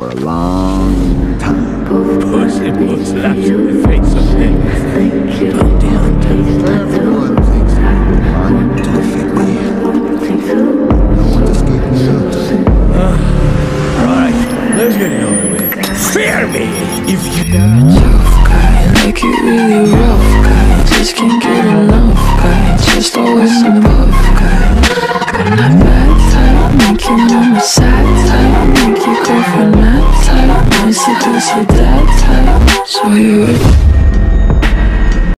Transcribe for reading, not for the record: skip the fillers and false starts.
for a long time. Push slaps in the face of niggas. Bounty hunters. Everyone thinks they're on to defeat me. No one escaped me out. Alright, let's get it over with. Fear me if you Tough guy, like it really rough guy. Just can't get enough guy. Just always above guy. I'm that bad type, make you on my side type. Make you go for nap type. I seduce your dad type. So you